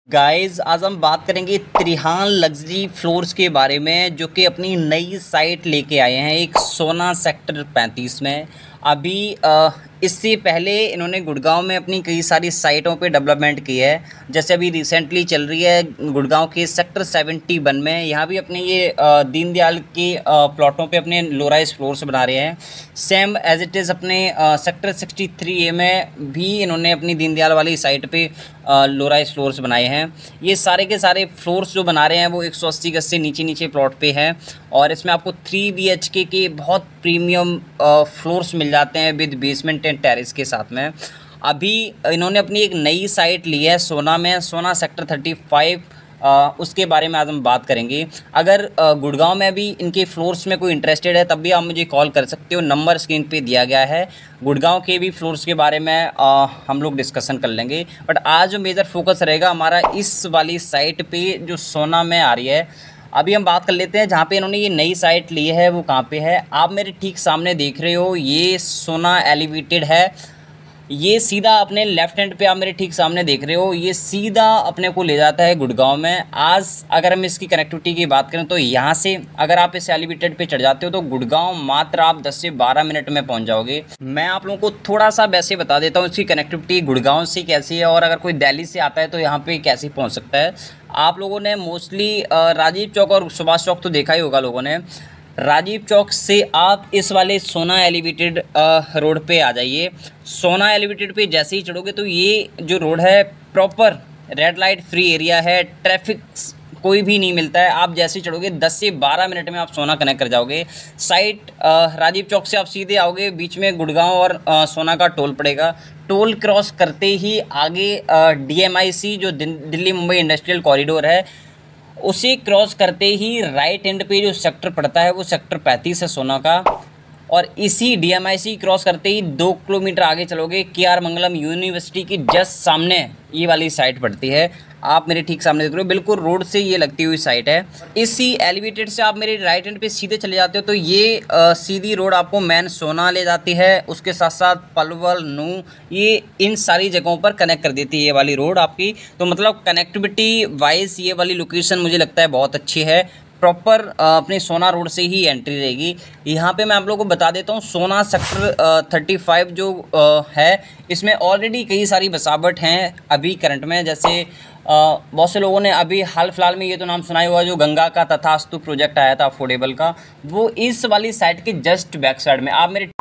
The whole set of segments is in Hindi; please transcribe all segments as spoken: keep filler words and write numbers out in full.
गाइस आज हम बात करेंगे त्रिहान लग्जरी फ्लोर्स के बारे में, जो कि अपनी नई साइट लेके आए हैं एक सोना सेक्टर पैंतीस में। अभी आ, इससे पहले इन्होंने गुड़गांव में अपनी कई सारी साइटों पे डेवलपमेंट की है। जैसे अभी रिसेंटली चल रही है गुड़गांव के सेक्टर सेवेंटी वन में, यहाँ भी अपने ये दीनदयाल के प्लॉटों पे अपने लो राइज फ्लोर्स बना रहे हैं। सेम एज इट इज़ अपने सेक्टर सिक्सटी थ्री ए में भी इन्होंने अपनी दीनदयाल वाली साइट पे लो राइज फ्लोर्स बनाए हैं। ये सारे के सारे फ्लोर्स जो बना रहे हैं वो एक सौ अस्सी गज से नीचे नीचे प्लॉट पे हैं, और इसमें आपको थ्री बी एच के के बहुत प्रीमियम फ्लोर्स मिल जाते हैं विद बेसमेंट एंड टेरेस के साथ में। अभी इन्होंने अपनी एक नई साइट ली है सोना में, सोना सेक्टर थर्टी फाइव। आ, उसके बारे में आज हम बात करेंगे। अगर गुड़गांव में भी इनके फ्लोर्स में कोई इंटरेस्टेड है तब भी आप मुझे कॉल कर सकते हो, नंबर स्क्रीन पे दिया गया है। गुड़गांव के भी फ्लोर्स के बारे में आ, हम लोग डिस्कशन कर लेंगे, बट आज जो मेजर फोकस रहेगा हमारा इस वाली साइट पे जो सोना में आ रही है। अभी हम बात कर लेते हैं जहाँ पे इन्होंने ये नई साइट ली है वो कहाँ पे है। आप मेरे ठीक सामने देख रहे हो, ये सोना एलिवेटेड है। ये सीधा अपने लेफ्ट हैंड पे आप मेरे ठीक सामने देख रहे हो, ये सीधा अपने को ले जाता है गुड़गांव में। आज अगर हम इसकी कनेक्टिविटी की बात करें तो यहाँ से अगर आप इस एलिवेटेड पे चढ़ जाते हो तो गुड़गांव मात्र आप दस से बारह मिनट में पहुँच जाओगे। मैं आप लोगों को थोड़ा सा वैसे बता देता हूँ इसकी कनेक्टिविटी गुड़गांव से कैसी है, और अगर कोई दिल्ली से आता है तो यहाँ पर कैसे पहुँच सकता है। आप लोगों ने मोस्टली राजीव चौक और सुभाष चौक तो देखा ही होगा लोगों ने। राजीव चौक से आप इस वाले सोना एलिवेटेड रोड पे आ जाइए। सोना एलिवेटेड पे जैसे ही चढ़ोगे तो ये जो रोड है proper red light free area है, ट्रैफिक कोई भी नहीं मिलता है। आप जैसे ही चढ़ोगे दस से बारह मिनट में आप सोना कनेक्ट कर जाओगे। साइट राजीव चौक से आप सीधे आओगे, बीच में गुड़गांव और आ, सोना का टोल पड़ेगा। टोल क्रॉस करते ही आगे डी एम आई सी जो दिल्ली मुंबई इंडस्ट्रियल कॉरिडोर है, उसे क्रॉस करते ही राइट एंड पे जो सेक्टर पड़ता है वो सेक्टर पैंतीस है सोना का। और इसी D M I C cross करते ही दो किलोमीटर आगे चलोगे, के आर मंगलम यूनिवर्सिटी की जस्ट सामने ये वाली साइट पड़ती है। आप मेरे ठीक सामने देख रहे हो, बिल्कुल रोड से ये लगती हुई साइट है। इसी एलिवेटेड से आप मेरे राइट हैंड पे सीधे चले जाते हो तो ये आ, सीधी रोड आपको मैन सोना ले जाती है। उसके साथ साथ पलवल, नू, ये इन सारी जगहों पर कनेक्ट कर देती है ये वाली रोड आपकी। तो मतलब कनेक्टिविटी वाइज ये वाली लोकेशन मुझे लगता है बहुत अच्छी है। प्रॉपर अपने सोना रोड से ही एंट्री रहेगी। यहाँ पे मैं आप लोगों को बता देता हूँ सोना सेक्टर थर्टी फाइव जो आ, है, इसमें ऑलरेडी कई सारी बसावट हैं अभी करंट में। जैसे आ, बहुत से लोगों ने अभी हाल फिलहाल में ये तो नाम सुना ही हुआ जो गंगा का तथास्तु प्रोजेक्ट आया था अफोर्डेबल का, वो इस वाली साइट के जस्ट बैक साइड में आप मेरे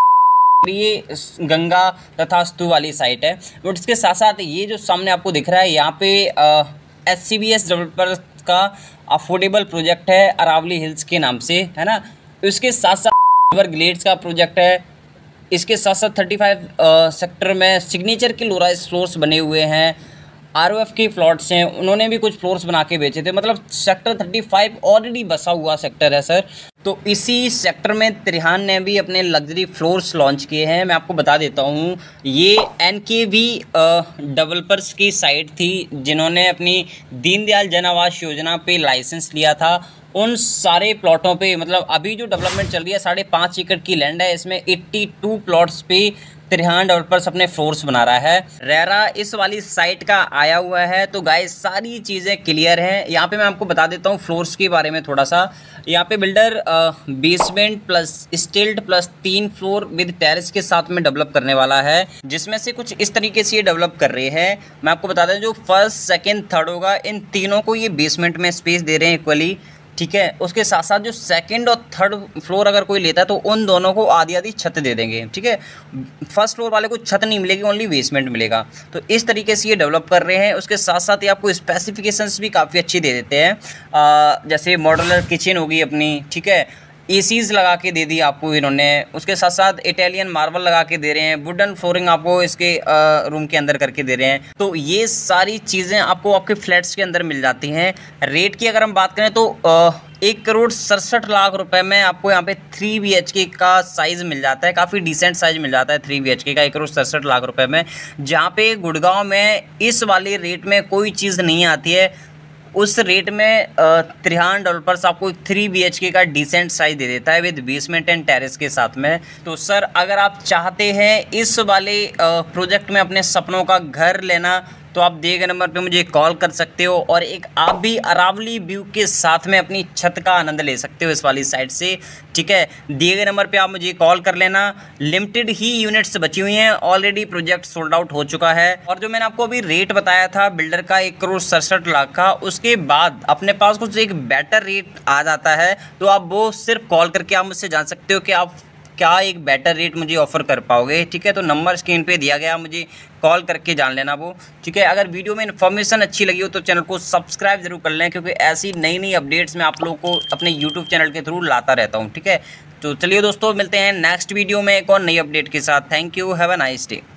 ये गंगा तथास्तु वाली साइट है। बट इसके साथ साथ ये जो सामने आपको दिख रहा है यहाँ पे S C B S developer का अफोर्डेबल प्रोजेक्ट है अरावली हिल्स के नाम से, है ना। इसके साथ साथ रिवर ग्लेड्स का प्रोजेक्ट है। इसके साथ साथ थर्टी फाइव सेक्टर में सिग्नेचर के लो राइज फ्लोर्स बने हुए हैं। आर ओ एफ के प्लॉट्स हैं, उन्होंने भी कुछ फ्लोर्स बना के बेचे थे। मतलब सेक्टर थर्टी फाइव ऑलरेडी बसा हुआ सेक्टर है सर। तो इसी सेक्टर में त्रिहान ने भी अपने लग्जरी फ्लोर्स लॉन्च किए हैं। मैं आपको बता देता हूँ, ये एन के वी डेवलपर्स की साइट थी जिन्होंने अपनी दीनदयाल जन आवास योजना पे लाइसेंस लिया था। उन सारे प्लॉटों पे मतलब अभी जो डेवलपमेंट चल रही है, साढ़े पाँच एकड़ की लैंड है, इसमें बयासी प्लॉट्स पे त्रिहान डेवलपर्स अपने फ्लोर्स बना रहा है। रेरा इस वाली साइट का आया हुआ है। तो गाइस सारी चीज़ें क्लियर हैं। यहाँ पे मैं आपको बता देता हूँ फ्लोर्स के बारे में थोड़ा सा। यहाँ पे builder basement plus stilt plus तीन फ्लोर विद टेरेस के साथ में डेवलप करने वाला है, जिसमें से कुछ इस तरीके से ये डेवलप कर रहे हैं। मैं आपको बता दें, जो फर्स्ट सेकेंड थर्ड होगा, इन तीनों को ये बेसमेंट में स्पेस दे रहे हैं इक्वली, ठीक है। उसके साथ साथ जो सेकंड और थर्ड फ्लोर अगर कोई लेता है तो उन दोनों को आधी आधी छत दे देंगे, ठीक है। फर्स्ट फ्लोर वाले को छत नहीं मिलेगी, ओनली बेसमेंट मिलेगा। तो इस तरीके से ये डेवलप कर रहे हैं। उसके साथ साथ ये आपको स्पेसिफिकेशंस भी काफ़ी अच्छी दे देते हैं। आ, जैसे मॉड्यूलर किचन होगी अपनी, ठीक है, एसीज लगा के दे दी आपको इन्होंने। उसके साथ साथ इटालियन मार्बल लगा के दे रहे हैं, वुडन फ्लोरिंग आपको इसके आ, रूम के अंदर करके दे रहे हैं। तो ये सारी चीज़ें आपको आपके फ्लैट्स के अंदर मिल जाती हैं। रेट की अगर हम बात करें तो आ, एक करोड़ सड़सठ लाख रुपए में आपको यहाँ पे थ्री बी एच के का साइज़ मिल जाता है। काफ़ी डिसेंट साइज़ मिल जाता है थ्री बी एच के का एक करोड़ सड़सठ लाख रुपए में, जहाँ पे गुड़गांव में इस वाले रेट में कोई चीज़ नहीं आती है। उस रेट में त्रिहान डेवलपर्स आपको थ्री बी एच के का डिसेंट साइज दे देता है विद बेसमेंट एंड टेरेस के साथ में। तो सर अगर आप चाहते हैं इस वाले प्रोजेक्ट में अपने सपनों का घर लेना तो आप दिए गए नंबर पे मुझे कॉल कर सकते हो और एक आप भी अरावली व्यू के साथ में अपनी छत का आनंद ले सकते हो इस वाली साइड से, ठीक है। दिए गए नंबर पे आप मुझे कॉल कर लेना। लिमिटेड ही यूनिट्स बची हुई हैं, ऑलरेडी प्रोजेक्ट सोल्ड आउट हो चुका है। और जो मैंने आपको अभी रेट बताया था बिल्डर का एक करोड़ सड़सठ लाख का, उसके बाद अपने पास कुछ एक बेटर रेट आ जाता है, तो आप वो सिर्फ कॉल करके आप मुझसे जान सकते हो कि आप क्या एक बेटर रेट मुझे ऑफर कर पाओगे, ठीक है। तो नंबर स्क्रीन पे दिया गया, मुझे कॉल करके जान लेना वो, ठीक है। अगर वीडियो में इन्फॉर्मेशन अच्छी लगी हो तो चैनल को सब्सक्राइब जरूर कर लें, क्योंकि ऐसी नई नई अपडेट्स मैं आप लोगों को अपने यूट्यूब चैनल के थ्रू लाता रहता हूँ, ठीक है। तो चलिए दोस्तों, मिलते हैं नेक्स्ट वीडियो में एक और नई अपडेट के साथ। Thank you, have a nice day.